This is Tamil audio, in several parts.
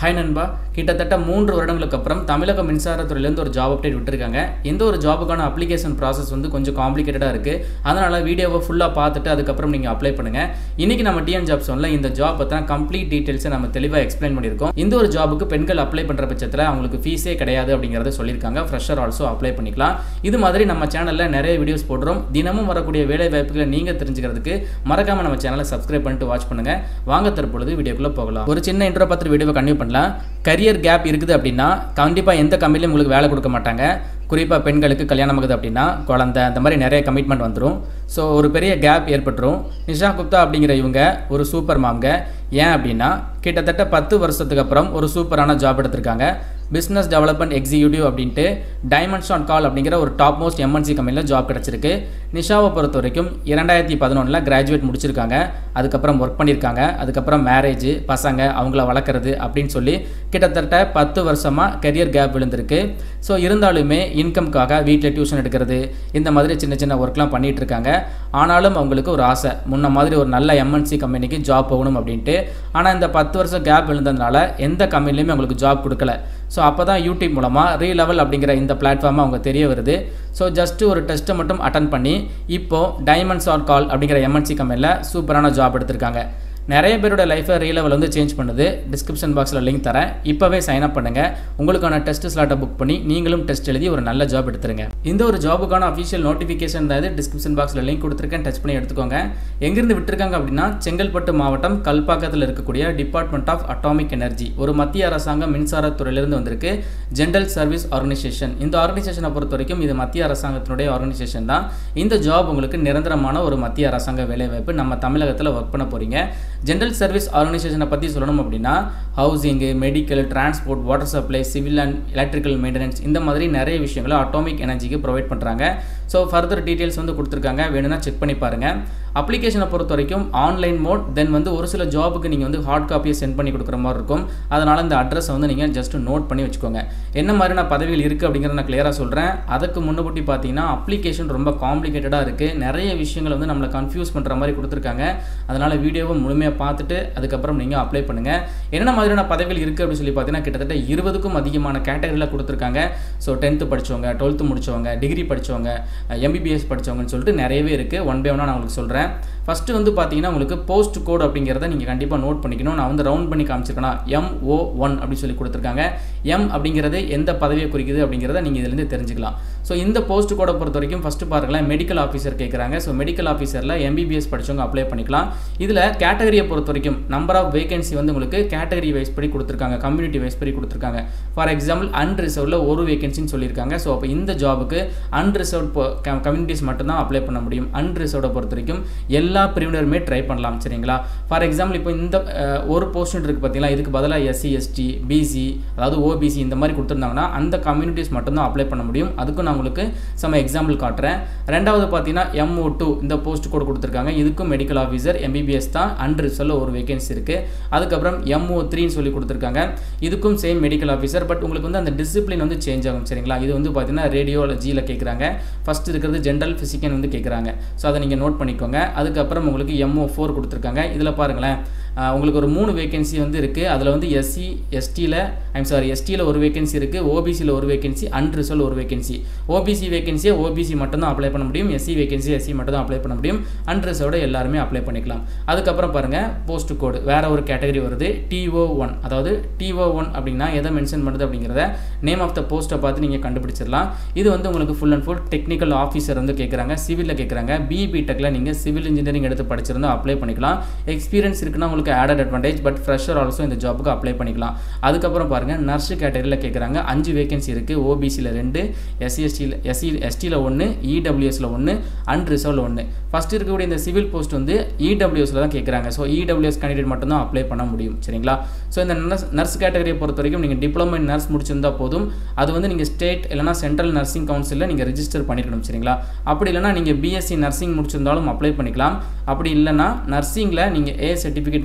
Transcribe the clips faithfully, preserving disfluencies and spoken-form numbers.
ஹாய் நண்பா, கிட்டத்தட்ட மூன்று வருடங்களுக்கு அப்புறம் தமிழக மின்சாரத்துறையிலேருந்து ஒரு ஜாப் அப்டேட் விட்டுருக்காங்க. இந்த ஒரு ஜாபுக்கான அப்ளிகேஷன் ப்ராசஸ் வந்து கொஞ்சம் காம்ப்ளிகேட்டடாக இருக்குது. அதனால் வீடியோவை ஃபுல்லாக பார்த்துட்டு அதுக்கப்புறம் நீங்கள் அப்ளை பண்ணுங்கள். இன்றைக்கி நம்ம டிஎன் ஜாப்ஸ் ஒன்ல இந்த ஜாப் பற்றின கம்ப்ளீட் டீட்டெயில்ஸை நம்ம தெளிவாக எக்ஸ்பிளைன் பண்ணியிருக்கோம். இந்த ஒரு ஜாபுக்கு பெண்கள் அப்ளை பண்ணுற பட்சத்தில் அவங்களுக்கு ஃபீஸே கிடையாது அப்படிங்கிறத சொல்லியிருக்காங்க. ஃப்ரெஷர் ஆல்சோ அப்ளை பண்ணிக்கலாம். இது மாதிரி நம்ம சேனலில் நிறைய வீடியோஸ் போடுறோம். தினமும் வரக்கூடிய வேலை வாய்ப்புகளை நீங்கள் தெரிஞ்சுக்கிறதுக்கு மறக்காமல் நம்ம சேனலை சப்ஸ்கிரைப் பண்ணிட்டு வாட்ச் பண்ணுங்கள். வாங்க தற்பொழுது வீடியோக்குள்ளே போகலாம். ஒரு சின்ன இன்ட்ரோ பார்த்துட்டு வீடியோவை கன்டினியூ பண்ணலாம். கரியர் கேப் இருக்குது அப்படின்னா கண்டிப்பாக எந்த கம்பெனியும் உங்களுக்கு வேலை கொடுக்க மாட்டாங்க. குறிப்பாக பெண்களுக்கு கல்யாணம் ஆகுது அப்படின்னா குழந்தை அந்த மாதிரி நிறைய கமிட்மெண்ட் வந்துடும். ஸோ ஒரு பெரிய கேப் ஏற்பட்டுரும். நிஷா குப்தா அப்படிங்கிற இவங்க ஒரு சூப்பர் மாம்ங்க. ஏன் அப்படின்னா கிட்டத்தட்ட பத்து வருஷத்துக்கு அப்புறம் ஒரு சூப்பரான ஜாப் எடுத்திருக்காங்க. பிஸ்னஸ் டெவலப்மெண்ட் எக்ஸிக்யூட்டிவ் அப்படின்ட்டு டைமண்ட்ஸ் ஆன் கால் அப்படிங்கிற ஒரு டாப் மோஸ்ட் எம்என்சி கம்பெனியில் ஜாப் கிடச்சிருக்கு. நிஷாவை பொறுத்த வரைக்கும் இரண்டாயிரத்தி பதினொன்றில் கிராஜுவேட் முடிச்சிருக்காங்க. அதுக்கப்புறம் ஒர்க் பண்ணியிருக்காங்க. அதுக்கப்புறம் மேரேஜ், பசங்க, அவங்கள வளர்க்குறது அப்படின்னு சொல்லி கிட்டத்தட்ட பத்து வருஷமாக கரியர் கேப் விழுந்திருக்கு. ஸோ இருந்தாலுமே இன்கம்காக வீட்டில் டியூஷன் எடுக்கிறது இந்த மாதிரி சின்ன சின்ன ஒர்க்லாம் பண்ணிகிட்டு இருக்காங்க. ஆனாலும் அவங்களுக்கு ஒரு ஆசை, முன்ன மாதிரி ஒரு நல்ல எம்என்சி கம்பெனிக்கு ஜாப் போகணும் அப்படின்ட்டு. ஆனால் இந்த பத்து வருஷம் கேப் விழுந்ததுனால எந்த கம்பெனிலையுமே அவங்களுக்கு ஜாப் கொடுக்கல. ஸோ அப்போ தான் யூடியூப் மூலமாக ரீலெவல் அப்படிங்கிற இந்த பிளாட்ஃபார்மை அவங்க தெரிய வருது. ஸோ ஜஸ்ட்டு ஒரு டெஸ்ட்டை மட்டும் அட்டன் பண்ணி இப்போது டைமண்ட்ஸ் ஆன் கால் அப்படிங்கிற எம்என்சி கம்பெனியில் சூப்பரான ஜாப் எடுத்திருக்காங்க. நிறைய பேரோட லைஃப்பை ரீலெவல் வந்து சேஞ்ச் பண்ணுது. டிஸ்கிரிப்ஷன் பாக்ஸில் லிங்க் தரேன். இப்போவே சைன் அப் பண்ணுங்கள். உங்களுக்கான டெஸ்ட் ஸ்லாட்டை புக் பண்ணி நீங்களும் டெஸ்ட் எழுதி ஒரு நல்ல ஜாப் எடுத்துருங்க. இந்த ஒரு ஜாபுக்கான அஃபிஷியல் நோட்டிஃபிகேஷன் தான் இது. டிஸ்கிரிப்ஷன் பாக்ஸில் லிங்க் கொடுத்துருக்கேன், டச் பண்ணி எடுத்துக்கோங்க. எங்கேருந்து விட்டுருக்காங்க அப்படின்னா செங்கல்பட்டு மாவட்டம் கல்பாக்கத்தில் இருக்கக்கூடிய டிபார்ட்மெண்ட் ஆஃப் அட்டாமிக் எனர்ஜி, ஒரு மத்திய அரசாங்க மின்சாரத்துறையிலிருந்து வந்திருக்கு. General service organisation. இந்த ஆர்கனைசேஷனை பொறுத்த வரைக்கும் இது மத்திய அரசாங்கத்தினுடைய ஆர்கனைசேஷன் தான். இந்த ஜாப் உங்களுக்கு நிரந்தரமான ஒரு மத்திய அரசாங்க வேலைவாய்ப்பு. நம்ம தமிழகத்தில் ஒர்க் பண்ண போகிறீங்க. ஜென்ரல் சர்வீஸ் ஆர்கனைசேஷனை பற்றி சொல்லணும் அப்படின்னா housing, medical, transport, water supply, civil and electrical maintenance இந்த மாதிரி நிறைய விஷயங்களை அட்டாமிக் எனர்ஜிக்கு ப்ரொவைட் பண்ணுறாங்க. ஸோ ஃபர்தர் டீட்டெயில்ஸ் வந்து கொடுத்துருக்காங்க, வேணும்னா செக் பண்ணி பாருங்கள். அப்ளிகேஷனை பொறுத்த வரைக்கும் ஆன்லைன் மோட், தென் வந்து ஒரு சில ஜாபுக்கு நீங்கள் வந்து ஹார்ட் காப்பியை சென்ட் பண்ணி கொடுக்குற மாதிரி இருக்கும். அதனால் இந்த அட்ரஸை வந்து நீங்கள் ஜஸ்ட் நோட் பண்ணி வச்சுக்கோங்க. என்ன மாதிரியான பதவிகள் இருக்குது அப்படிங்கிறத நான் கிளியராக சொல்கிறேன். அதுக்கு முன்னபடி பார்த்தீங்கன்னா அப்ளிகேஷன் ரொம்ப காம்ப்ளிகேட்டடாக இருக்குது. நிறைய விஷயங்களை வந்து நம்மளை கன்ஃபியூஸ் பண்ணுற மாதிரி கொடுத்துருக்காங்க. அதனால் வீடியோவை முழுமையாக பார்த்துட்டு அதுக்கப்புறம் நீங்கள் அப்ளை பண்ணுங்கள். என்னென்ன மாதிரியான பதவிகள் இருக்குது அப்படின்னு சொல்லி பார்த்தீங்கன்னா கிட்டத்தட்ட இருபதுக்கும் அதிகமான கேட்டகரியில் கொடுத்துருக்காங்க. ஸோ டென்த்து படித்தவங்க, டுவெல்த்து முடித்தவங்க, டிகிரி படித்தவங்க, எம்பிபிஎஸ் படித்தவங்கன்னு சொல்லிட்டு நிறையவே இருக்குது. ஒன் பை ஒன்னாக நான் உங்களுக்கு சொல்கிறேன். ஃபஸ்ட்டு வந்து பார்த்தீங்கன்னா உங்களுக்கு போஸ்ட் கோட் அப்படிங்கிறத நீங்கள் கண்டிப்பாக நோட் பண்ணிக்கணும். நான் வந்து ரவுண்ட் பண்ணி காமிச்சிருக்கேன்னா எம் ஓ ஒன் அப்படின்னு சொல்லி கொடுத்துருக்காங்க. எம் அப்படிங்கிறது எந்த பதவியை குறிக்குது அப்படிங்கிறத நீங்கள் இதிலேருந்து தெரிஞ்சுக்கலாம். ஸோ இந்த போஸ்ட் கோடை பொறுத்த வரைக்கும் ஃபஸ்ட்டு பாருங்களேன், மெடிக்கல் ஆஃபீஸர் கேட்குறாங்க. ஸோ மெடிக்கல் ஆஃபீஸரில் எம்பிபிஎஸ் படித்தவங்க அப்ளை பண்ணிக்கலாம். இதில் கேட்டகரியை பொறுத்த வரைக்கும் நம்பர் ஆஃப் வேகன்சி வந்து உங்களுக்கு கேட்டகரி வைஸ் படி கொடுத்துருக்காங்க, கம்யூனிட்டி வைஸ் படி கொடுத்துருக்காங்க. ஃபார் எக்ஸாம்பிள் அன்ரிசர்வ்டில் ஒரு வேகன்சின்னு சொல்லியிருக்காங்க. ஸோ அப்போ இந்த ஜாபுக்கு அன்ரிசர்வ்ட் கம்யூனிட்டிஸ் மட்டும்தான் அப்ளை பண்ண முடியும். அன்ரிசர்வ்டை பொறுத்த வரைக்கும் எல்லா பிரிவினருமே ட்ரை பண்ணலாம். சரிங்களா? ஃபார் எக்ஸாம்பிள் இப்போ இந்த ஒரு போஸ்ட் இருக்குது பார்த்தீங்களா, இதுக்கு பதிலாக எஸ்சி, எஸ்டி, பிசி, அதாவது ஓபிசி இந்த மாதிரி கொடுத்துருந்தாங்கன்னா அந்த கம்யூனிட்டிஸ் மட்டும்தான் அப்ளை பண்ண முடியும். அதுக்கும் நான் உங்களுக்கு சம எக்ஸாம்பிள் காட்டுறேன். ரெண்டாவது பார்த்தீங்கன்னா எம் ஓ டூ இந்த போஸ்ட் கோட் கொடுத்துருக்காங்க. இதுக்கும் மெடிக்கல் ஆஃபீஸர் எம்பிபிஎஸ் தான், அன்ரிசர்வ்டில் ஒரு வேகன்சி இருக்குது. அதுக்கப்புறம் எம் ஓ த்ரீன்னு சொல்லி கொடுத்துருக்காங்க. இதுக்கும் சேம் மெடிக்கல் ஆஃபீஸர், பட் உங்களுக்கு வந்து அந்த டிசிப்ளின் வந்து சேஞ்ச் ஆகும். சரிங்களா? இது வந்து பார்த்தீங்கன்னா ரேடியோலஜியில் கேட்குறாங்க. ஃபஸ்ட் இருக்கிறது ஜென்ரல் ஃபிசிக்கல் வந்து கேட்குறாங்க. ஸோ அதை நீங்கள் நோட் பண்ணிக்கோங்க. அதுக்கப்புறம் உங்களுக்கு எம் ஓ ஃபோர் கொடுத்துருக்காங்க. இதில் பாருங்களேன், உங்களுக்கு ஒரு மூணு வேகன்சி வந்து இருக்குது. அதில் வந்து எஸ்சி, எஸ்டியில் ஐம் சாரி எஸ்டியில் ஒரு வேகன்சி இருக்குது, ஓபிசியில் ஒரு வேகன்சி, அன்ரிசர்வ்டில் ஒரு வேகன்சி. ஓபிசி வேகன்சியை ஓபிசி மட்டும்தான் அப்ளை பண்ண முடியும். எஸ்சி வேகன்சி எஸ்சி மட்டும் தான் அப்ளை பண்ண முடியும். அன்ரிசர்வ்டை எல்லாருமே அப்ளை பண்ணிக்கலாம். அதுக்கப்புறம் பாருங்கள், போஸ்ட் கோடு வேறு ஒரு கேட்டகரி வருது, டி ஓ ஒன். அதாவது டி ஓ ஒன் அப்படின்னா எதை மென்ஷன் பண்ணுது அப்படிங்கிறத நேம் ஆஃப் த போஸ்ட்டை பார்த்து நீங்கள் கண்டுபிடிச்சிடலாம். இது வந்து உங்களுக்கு full and full technical officer வந்து கேட்குறாங்க, சிவிலில் கேட்குறாங்க. பிபி டெக்கில் நீங்கள் சிவில் இன்ஜினியரிங் எடுத்து படிச்சிருந்தா அப்ளை பண்ணிக்கலாம். எக்ஸ்பீரியன்ஸ் இருக்குன்னா உங்களுக்கு added advantage, but fresher also இந்த ஜாபுக்கு அப்ளை பண்ணிக்கலாம். அதுக்கப்புறம் பாருங்கள், நர்ஸ் கேட்டகரியில் கேட்குறாங்க. அஞ்சு வேகன்சி இருக்குது. ஓபிசியில் ரெண்டு, எஸ்சி எஸ்டியில் எஸ்சி எஸ்டியில் ஒன்று, இடபிள்யூஎஸில் ஒன்று, அன்ரிசர்வ்டில் ஒன்று. ஃபஸ்ட் இருக்கக்கூடிய இந்த சிவில் போஸ்ட் வந்து இடபிள்யூஎஸில் தான் கேட்குறாங்க. ஸோ இடபிள்யூஎஸ் கேண்டிடேட் மட்டும்தான் அப்ளை பண்ண முடியும். சரிங்களா? ஸோ இந்த நர்ஸ் நர்ஸ் கேட்டகரியை பொறுத்த வரைக்கும் நீங்கள் டிப்ளமோ இன் நர்ஸ் முடிச்சிருந்தா போதும். அது வந்து நீங்கள் ஸ்டேட் இல்லைனா சென்ட்ரல் நர்சிங் கவுன்சிலில் நீங்கள் ரெஜிஸ்டர் பண்ணிக்கணும். சரிங்களா? அப்படி இல்லைனா நீங்கள் பிஎஸ்சி நர்சிங் முடிச்சிருந்தாலும் அப்ளை பண்ணிக்கலாம். அப்படி இல்லைனா நர்சிங்கில் நீங்கள் ஏ சர்டிஃபிகேட்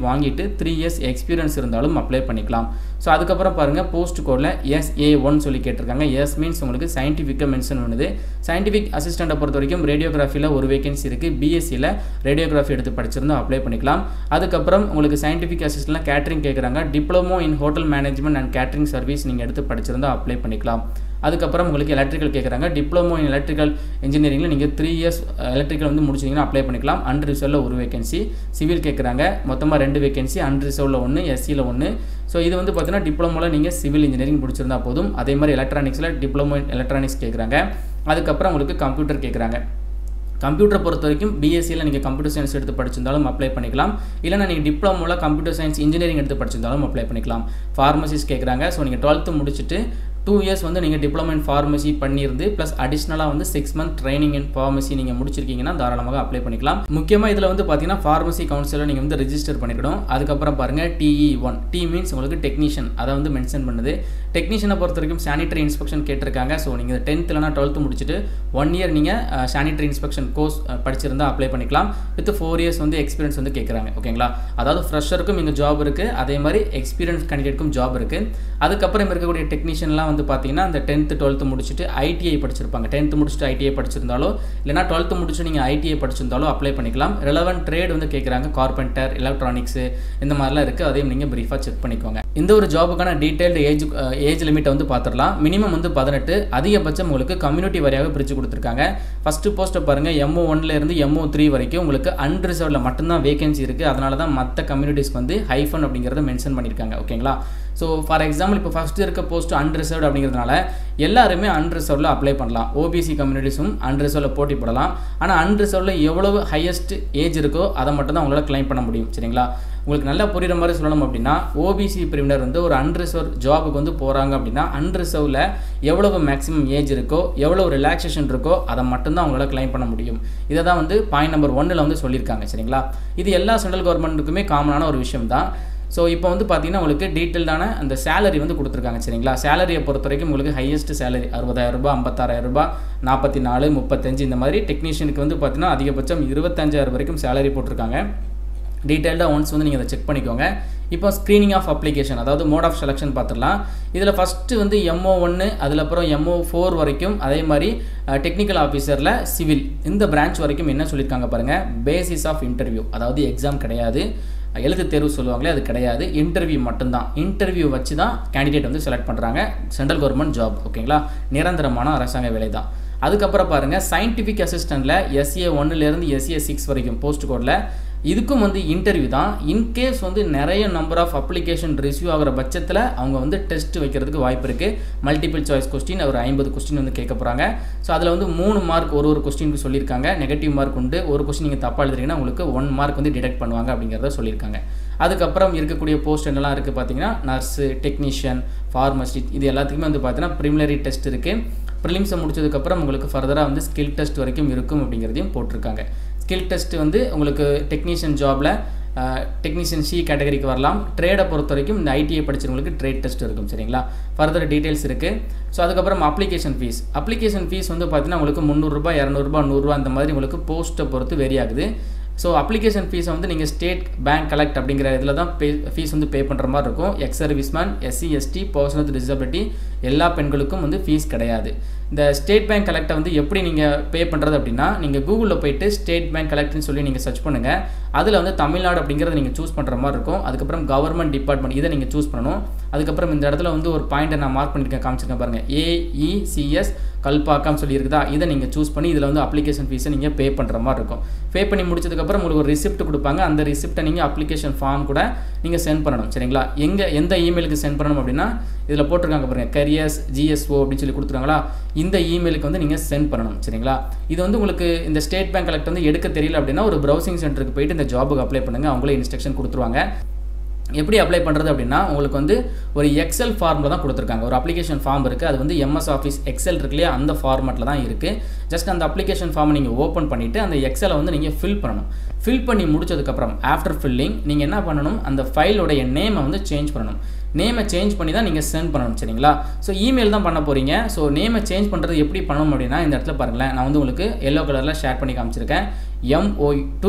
வாங்கிட்டு த்ரீ இயர்ஸ் எக்ஸ்பீரியன்ஸ் இருந்தாலும் அப்ளை பண்ணிக்கலாம். ஸோ அதுக்கப்புறம் பாருங்கள் போஸ்ட் கோடில் எஸ் ஏ ஒன் சொல்லி கேட்டிருக்காங்க. எஸ் மீன்ஸ் உங்களுக்கு சயின்டிஃபிக்காக மென்ஷன் பண்ணுது. சயின்டிஃபிக் அசிஸ்டண்ட்டை பொறுத்த வரைக்கும் ரேடியோகிராஃபியில் ஒரு வேகன்சி இருக்குது. பிஎஸ்சியில் ரேடியோகிராஃபி எடுத்து படிச்சிருந்தா அப்ளை பண்ணிக்கலாம். அதுக்கப்புறம் உங்களுக்கு சயின்டிஃபிக் அசிஸ்டன்ட்லாம் கேட்டரிங் கேட்குறாங்க. Diploma in hotel management and catering service நீங்கள் எடுத்து படிச்சிருந்தா அப்ளை பண்ணிக்கலாம். அதுக்கப்புறம் உங்களுக்கு எலக்ட்ரிக்கல் கேட்குறாங்க. டிப்ளமோ இன் எலக்ட்ரிக்கல் இன்ஜினியரிங்கில் நீங்கள் த்ரீ இயர்ஸ் எலக்ட்ரிக்கல் வந்து முடிச்சிங்கன்னா அப்ளை பண்ணிக்கலாம். அன்ரிசர்வில் ஒரு வேகன்சி. சிவில் கேட்குறாங்க. மொத்தமாக ரெண்டு வேகன்சி. அன்ரிசர்வில் ஒன்று, எஸ்சியில் ஒன்று. ஸோ இது வந்து பார்த்தீங்கன்னா டிப்ளமோவில் நீங்கள் சிவில் இன்ஜினியரிங் முடிச்சிருந்தா போதும். அதே மாதிரி எலக்ட்ரானிக்ஸில் டிப்ளமோ இன் எலக்ட்ரானிக்ஸ் கேட்குறாங்க. அதுக்கப்புறம் உங்களுக்கு கம்ப்யூட்டர் கேட்குறாங்க. கம்ப்யூட்டரை பொறுத்த வரைக்கும் பிஎஸ்சியில் நீங்கள் கம்ப்யூட்டர் சயின்ஸ் எடுத்து படிச்சிருந்தாலும் அப்ளை பண்ணிக்கலாம். இல்லைனா நீங்கள் டிப்ளமோவில் கம்ப்யூட்டர் சயின்ஸ் இன்ஜினியரிங் எடுத்து படிச்சிருந்தாலும் அப்ளை பண்ணிக்கலாம். ஃபார்மசிஸ் கேட்குறாங்க. ஸோ நீங்கள் டுவெல்த்து முடிச்சுட்டு டூ இயர்ஸ் வந்து நீங்கள் டிப்ளமோ இன் ஃபார்மசி பண்ணியிருந்து ப்ளஸ் அடிஷ்னலாக வந்து six month training in pharmacy நீங்கள் முடிச்சிருக்கீங்கன்னா தாராளமாக அப்ளை பண்ணிக்கலாம். முக்கியமாக இதில் வந்து பார்த்தீங்கன்னா ஃபார்மசி கவுன்சிலில் நீங்கள் வந்து ரெஜிஸ்டர் பண்ணிக்கணும். அதுக்கப்புறம் பாருங்கள் டிஇ ஒன். டி மீன்ஸ் உங்களுக்கு டெக்னீஷியன், அதை வந்து மென்ஷன் பண்ணுது. டெக்னீஷியனை பொறுத்த வரைக்கும் சானிட்டரி இன்ஸ்பெக்ஷன் கேட்டிருக்காங்க. ஸோ நீங்கள் டென்த் இல்லைனா டுவெல்த்து முடிச்சுட்டு ஒன் இயர் நீங்கள் சானிட்டரி இன்ஸ்பெக்ஷன் கோர்ஸ் படிச்சிருந்தால் அப்ளை பண்ணிக்கலாம். வித் ஃபோர் இயர்ஸ் வந்து எக்ஸ்பீரியன்ஸ் வந்து கேட்குறாங்க. ஓகேங்களா? அதாவது ஃப்ரெஷருக்கும் இங்கே ஜாப் இருக்குது, அதே மாதிரி எக்ஸ்பீரியன்ஸ் கேண்டிடேட்க்கும் ஜாப் இருக்குது. அதுக்கப்புறம் இருக்கக்கூடிய டெக்னீஷியன்லாம் வந்து பார்த்தீங்கன்னா அந்த டென்த்து டுவெல்த்து முடிச்சுட்டு ஐடிஐ படிச்சிருப்பாங்க. டென்த்து முடிச்சுட்டு ஐடிஐ படிச்சிருந்தாலோ இல்லைனா டுவெல்த்து முடிச்சு நீங்கள் ஐடிஐ படிச்சிருந்தாலோ அப்ளை பண்ணிக்கலாம். ரெலவென்ட் ட்ரேட் வந்து கேட்குறாங்க. கார்பெண்டர், எலக்ட்ரானிக்ஸு இந்த மாதிரிலாம் இருக்குது. அதையும் நீங்கள் ப்ரீஃபாக செக் பண்ணிக்கோங்க. இந்த ஒரு ஜாபுக்கான டீட்டெயில்டு ஏஜ் ஏஜ் லிமிட்டை வந்து பார்த்துடலாம். மினிமம் வந்து பதினெட்டு, அதிகபட்சம் உங்களுக்கு கம்யூனிட்டி வரையாக பிரித்து கொடுத்துருக்காங்க. ஃபஸ்ட்டு போஸ்ட்டை பாருங்கள். எம்ஓ ஒன்லேருந்து எம்ஓ த்ரீ வரைக்கும் உங்களுக்கு அன்ரிசர்வ்டில் மட்டும்தான் வேகன்சி இருக்குது. அதனால தான் மற்ற கம்யூனிட்டிஸ்க்கு வந்து ஹைஃபன் அப்படிங்கிறத மென்ஷன் பண்ணியிருக்காங்க. ஓகேங்களா? ஸோ ஃபார் எக்ஸாம்பிள் இப்போ ஃபஸ்ட்டு இருக்க போஸ்ட்டு அன்ரிசர்வ்டு அப்படிங்கிறதுனால எல்லாருமே அன்ரிசர்வ்டில் அப்ளை பண்ணலாம். ஓபிசி கம்யூனிட்டிஸும் அன்ரிசர்வ்டில் போட்டி போடலாம். ஆனால் அன்ரிசர்வ்டில் எவ்வளவு ஹையஸ்ட் ஏஜ் இருக்கோ அதை மட்டும் தான் உங்களால் கிளைம் பண்ண முடியும். சரிங்களா? உங்களுக்கு நல்லா புரிகிற மாதிரி சொல்லணும் அப்படின்னா ஓபிசி பிரிவினர் வந்து ஒரு அன்ரிசர்வ் ஜாபுக்கு வந்து போகிறாங்க அப்படின்னா அன்ரிசர்வில் எவ்வளவு மேக்ஸிமம் ஏஜ் இருக்கோ எவ்வளவு ரிலாக்ஸேஷன் இருக்கோ அதை மட்டும்தான் அவங்களால கிளைம் பண்ண முடியும். இதை தான் வந்து பாயிண்ட் நம்பர் ஒன்னில் வந்து சொல்லியிருக்காங்க. சரிங்களா? இது எல்லா சென்ட்ரல் கவர்மெண்ட்டுக்குமே காமனான ஒரு விஷயம் தான். ஸோ இப்போ வந்து பார்த்தீங்கன்னா உங்களுக்கு டீட்டெயில்டான அந்த சேலரி வந்து கொடுத்துருக்காங்க. சரிங்களா? சேலரியை பொறுத்த வரைக்கும் உங்களுக்கு ஹையஸ்ட் சேலரி அறுபதாயிரம் ரூபாய், ஐம்பத்தாறாயிரம் ரூபாய், நாற்பத்தி நாலு, முப்பத்தஞ்சு இந்த மாதிரி. டெக்னீஷியனுக்கு வந்து பார்த்தீங்கன்னா அதிகபட்சம் இருபத்தஞ்சாயிரம் வரைக்கும் சேலரி போட்டிருக்காங்க. டீட்டெயில்டாக ஒன்ஸ் வந்து நீங்கள் அதை செக் பண்ணிக்கோங்க. இப்போ ஸ்க்ரீனிங் ஆஃப் அப்ளிகேஷன், அதாவது மோட் ஆஃப் செலெக்ஷன் பார்த்துடலாம். இதில் ஃபஸ்ட்டு வந்து எம்ஓ ஒன்று, அதில் அப்புறம் எம்ஓ ஃபோர் வரைக்கும், அதே மாதிரி டெக்னிக்கல் ஆஃபீஸரில் சிவில் இந்த பிரான்ச் வரைக்கும் என்ன சொல்லியிருக்காங்க பாருங்கள். பேசிஸ் ஆஃப் இன்டர்வியூ, அதாவது எக்ஸாம் கிடையாது, எழுத்து தேர்வு சொல்லுவாங்களே அது கிடையாது, இன்டர்வியூ மட்டும்தான். இன்டர்வியூ வச்சு தான் கேண்டிடேட் வந்து செலக்ட் பண்ணுறாங்க. Central government job. ஓகேங்களா? நிரந்தரமான அரசாங்க வேலை தான். அதுக்கப்புறம் பாருங்கள் சயின்டிஃபிக் அசிஸ்டண்ட்டில் எஸ்ஏ ஒன்னுலேருந்து எஸ்ஏ சிக்ஸ் வரைக்கும் போஸ்ட் கோடில் இதுக்கும் வந்து இன்டர்வியூ தான். இன்கேஸ் வந்து நிறைய நம்பர் ஆஃப் அப்ளிகேஷன் ரிசீவ் ஆகிற பட்சத்தில் அவங்க வந்து டெஸ்ட் வைக்கிறதுக்கு வாய்ப்பு இருக்குது. மல்டிபிள் சாய்ஸ் கொஸ்டின் ஒரு ஐம்பது கொஸ்டின் வந்து கேட்க போகிறாங்க. ஸோ அதில் வந்து மூணு மார்க் ஒரு ஒரு கொஸ்டினுக்கு சொல்லியிருக்காங்க. நெகட்டிவ் மார்க் உண்டு. ஒரு கொஸ்டின் நீங்கள் தப்பாக எழுதுறீங்கன்னா உங்களுக்கு ஒன் மார்க் வந்து டிடெக்ட் பண்ணுவாங்க அப்படிங்கிறத சொல்லியிருக்காங்க. அதுக்கப்புறம் இருக்கக்கூடிய போஸ்ட் என்னெல்லாம் இருக்குது பார்த்தீங்கன்னா நர்ஸு, டெக்னீஷியன், ஃபார்மசிஸ்ட் இது எல்லாத்துக்குமே வந்து பார்த்தீங்கன்னா ப்ரிலிமினரி டெஸ்ட் இருக்குது. ப்ரிலிம்ஸை முடிச்சதுக்கப்புறம் உங்களுக்கு ஃபர்தராக வந்து ஸ்கில் டெஸ்ட் வரைக்கும் இருக்கும் அப்படிங்கிறதையும் போட்டிருக்காங்க. ஸ்கில் டெஸ்ட் வந்து உங்களுக்கு டெக்னீஷியன் ஜாபில் டெக்னீஷியன் சி கேட்டகரிக்கு வரலாம். ட்ரேடை பொறுத்த வரைக்கும் இந்த ஐடிஐ படிச்சவங்களுக்கு ட்ரேட் டெஸ்ட் இருக்கும். சரிங்களா? ஃபர்தர் டீட்டெயில்ஸ் இருக்குது. ஸோ அதுக்கப்புறம் அப்ளிகேஷன் ஃபீஸ் அப்ளிகேஷன் ஃபீஸ் வந்து பார்த்தீங்கன்னா உங்களுக்கு முந்நூறுரூபா, இரநூறுபா, நூறுரூவா அந்த மாதிரி உங்களுக்கு போஸ்ட்டை பொறுத்து வேரி ஆகுது. ஸோ அப்ளிகேஷன் ஃபீஸை வந்து நீங்கள் ஸ்டேட் பேங்க் கலெக்ட் அப்படிங்கிற இதில் தான் பே ஃபீஸ் வந்து பே பண்ணுற மாதிரி இருக்கும். Ex serviceman, SC, ST, person with disability எல்லா பெண்களுக்கும் வந்து ஃபீஸ் கிடையாது. இந்த ஸ்டேட் பேங்க் கலெக்டை வந்து எப்படி நீங்கள் பே பண்ணுறது அப்படின்னா நீங்கள் கூகுளில் போய்ட்டு ஸ்டேட் பேங்க் கலெக்ட்னு சொல்லி நீங்கள் சர்ச் பண்ணுங்கள். அதில் வந்து தமிழ்நாடு அப்படிங்கிறத நீங்கள் சூஸ் பண்ணுற மாதிரி இருக்கும். அதுக்கப்புறம் கவர்மெண்ட் டிபார்ட்மெண்ட் இதை நீங்கள் சூஸ் பண்ணணும். அதுக்கப்புறம் இந்த இடத்துல வந்து ஒரு பாயிண்ட்டை நான் மார்க் பண்ணியிருக்கேன், காமிச்சிருக்கேன் பாருங்கள். ஏஇசிஎஸ் கல்பாக்கம் சொல்லி இருக்குதா, இதை நீங்கள் சூஸ் பண்ணி இதில் வந்து அப்ளிகேஷன் ஃபீஸை நீங்கள் பே பண்ணுற மாதிரி இருக்கும். பே பண்ணி முடிச்சதுக்கப்புறம் உங்களுக்கு ஒரு ரிசிப்ட் கொடுப்பாங்க. அந்த ரிசிப்ட்டை நீங்கள் அப்ளிகேஷன் ஃபார்ம் கூட நீங்கள் சென்ட் பண்ணணும். சரிங்களா? எங்கே எந்த இமெயிலுக்கு சென்ட் பண்ணணும் அப்படின்னா இதில் போட்டிருக்காங்க பாருங்கள், கரியர்ஸ் ஜிஎஸ்ஓ அப்படின்னு சொல்லி கொடுத்துருக்காங்களா, இந்த இமெயிலுக்கு வந்து நீங்கள் சென்ட் பண்ணணும். சரிங்களா? இது வந்து உங்களுக்கு இந்த ஸ்டேட் பேங்க் கலெக்ட் வந்து எடுக்க தெரியல அப்படின்னா ஒரு ப்ரௌசிங் சென்டருக்கு போயிட்டு இந்த ஜாபுக்கு அப்ளை பண்ணுங்கள். அவங்களே இன்ஸ்ட்ரக்ஷன் கொடுத்துருவாங்க. எப்படி அப்ளை பண்ணுறது அப்படின்னா உங்களுக்கு வந்து ஒரு எக்ஸல் ஃபார்மில் தான் கொடுத்துருக்காங்க. ஒரு அப்ளிகேஷன் ஃபார்ம் இருக்குது. அது வந்து எம்எஸ் ஆஃபீஸ் எக்ஸல் இருக்குல்லையே அந்த ஃபார்மேட்டில் தான் இருக்குது. ஜஸ்ட் அந்த அப்ளிகேஷன் ஃபார்மை நீங்கள் ஓப்பன் பண்ணிவிட்டு அந்த எக்ஸலை வந்து நீங்கள் ஃபில் பண்ணணும். ஃபில் பண்ணி முடிச்சதுக்கப்புறம் ஆஃப்டர் ஃபில்லிங் நீங்கள் என்ன பண்ணணும், அந்த ஃபைலோடைய நேமை வந்து சேஞ்ச் பண்ணணும். நேமை சேஞ்ச் பண்ணி தான் நீங்கள் சென்ட் பண்ணணும். சரிங்களா? ஸோ இமெயில் தான் பண்ண போகிறீங்க. ஸோ நேமை சேஞ்ச் பண்ணுறது எப்படி பண்ணணும் அப்படின்னா இந்த இடத்துல பாருங்களேன், நான் வந்து உங்களுக்கு எல்லோ கலரில் ஷேர் பண்ணி காமிச்சிருக்கேன். எம்ஓ டூ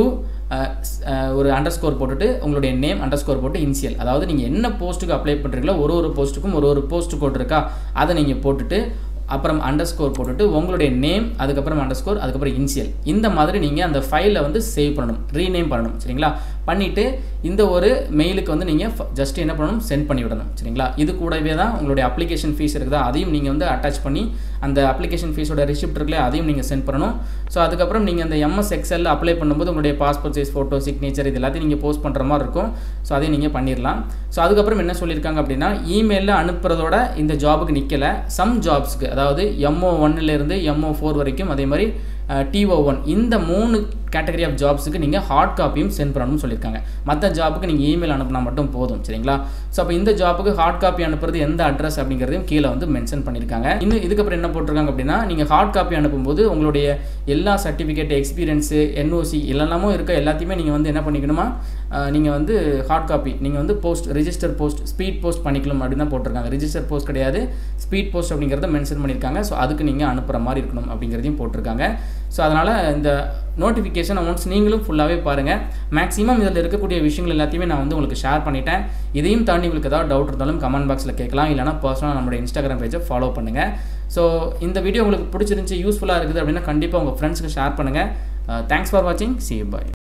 ஒரு அண்டர் ஸ்கோர் போட்டுட்டு உங்களுடைய நேம் அண்டர் ஸ்கோர் போட்டு இனிஷியல், அதாவது நீங்கள் என்ன போஸ்ட்டுக்கு அப்ளை பண்ணுறீங்களோ ஒரு ஒரு போஸ்ட்டுக்கும் ஒரு ஒரு போஸ்ட் கோட் இருக்கா அதை நீங்கள் போட்டுட்டு அப்புறம் அண்டர் ஸ்கோர் போட்டுட்டு உங்களுடைய நேம் அதுக்கப்புறம் அண்டர் ஸ்கோர் அதுக்கப்புறம் இனிஷியல் இந்த மாதிரி நீங்கள் அந்த ஃபைலை வந்து சேவ் பண்ணணும், ரீநேம் பண்ணணும். சரிங்களா? பண்ணிவிட்டு இந்த ஒரு மெயிலுக்கு வந்து நீங்கள் ஜஸ்ட் என்ன பண்ணணும், சென்ட் பண்ணி விடணும். சரிங்களா? இது கூடவே தான் உங்களுடைய அப்ளிகேஷன் ஃபீஸ் இருக்குதா அதையும் நீங்கள் வந்து அட்டாச் பண்ணி அந்த அப்ளிகேஷன் ஃபீஸோட ரிசிப்ட் இருக்குல்லையே அதையும் நீங்கள் சென்ட் பண்ணணும். ஸோ அதுக்கப்புறம் நீங்கள் அந்த எம்எஸ் எக்ஸலில் அப்ளை பண்ணும்போது உங்களுடைய பாஸ்போர்ட் சைஸ் ஃபோட்டோ சிக்னேச்சர் இது எல்லாத்தையும் நீங்கள் போஸ்ட் பண்ணுற மாதிரி இருக்கும். ஸோ அதையும் நீங்கள் பண்ணிடலாம். ஸோ அதுக்கப்புறம் என்ன சொல்லியிருக்காங்க அப்படின்னா இமெயிலில் அனுப்புறதோட இந்த ஜாபுக்கு நிற்கலை, சம் ஜாப்ஸ்க்கு அதாவது எம்ஓ ஒன்னிலேருந்து எம்ஓ ஃபோர் வரைக்கும் அதே மாதிரி டிஓ ஒன் இந்த மூணு கேட்டகரி ஆஃப் ஜாப்ஸுக்கு நீங்கள் ஹார்ட் காப்பியும் சென்ட் பண்ணணும்னு சொல்லியிருக்காங்க. மற்ற ஜாப்புக்கு நீங்கள் இமெயில் அனுப்பினா மட்டும் போதும். சரிங்களா? ஸோ அப்போ இந்த ஜாப்புக்கு ஹார்ட் காப்பி அனுப்புறது எந்த அட்ரஸ் அப்படிங்கிறதையும் கீழே வந்து மென்ஷன் பண்ணியிருக்காங்க. இன்னும் இதுக்கப்புறம் என்ன போட்டிருக்காங்க அப்படின்னா நீங்கள் ஹார்ட் காப்பி அனுப்பும்போது உங்களுடைய எல்லா சர்டிஃபிகேட் எக்ஸ்பீரியன்ஸு என்ஓசி எல்லாமும் இருக்க எல்லாத்தையுமே நீங்கள் வந்து என்ன பண்ணிக்கணுமா, நீங்கள் வந்து ஹார்ட் காப்பி நீங்கள் வந்து post register post speed post பண்ணிக்கலாம் அப்படின்னு தான் போட்டிருக்காங்க. ரிஜிஸ்டர் போஸ்ட் கிடையாது, ஸ்பீட் போஸ்ட் அப்படிங்கிறத மென்ஷன் பண்ணியிருக்காங்க. ஸோ அதுக்கு நீங்கள் அனுப்புகிற மாதிரி இருக்கணும் அப்படிங்கிறதையும் போட்டிருக்காங்க. ஸோ அதனால் இந்த நோட்டிஃபிகேஷன் ஒன்ஸ் நீங்களும் ஃபுல்லாகவே பாருங்கள். மேக்ஸிமம் இதில் இருக்கக்கூடிய விஷயங்கள் எல்லாத்தையுமே நான் வந்து உங்களுக்கு ஷேர் பண்ணிட்டேன். இதையும் தாண்டி உங்களுக்கு ஏதாவது டவுட் இருந்தாலும் கமெண்ட் பாக்ஸில் கேட்கலாம், இல்லைனா பர்சனலாக நம்மளுடைய இன்ஸ்டாகிராம் பேஜை ஃபாலோ பண்ணுங்கள். ஸோ இந்த வீடியோ உங்களுக்கு பிடிச்சிருந்துச்சி யூஸ்ஃபுல்லாக இருக்குது அப்படின்னா கண்டிப்பாக உங்கள் ஃப்ரெண்ட்ஸுக்கு ஷேர் பண்ணுங்கள். தேங்க்ஸ் ஃபார் வாட்சிங். See you, bye.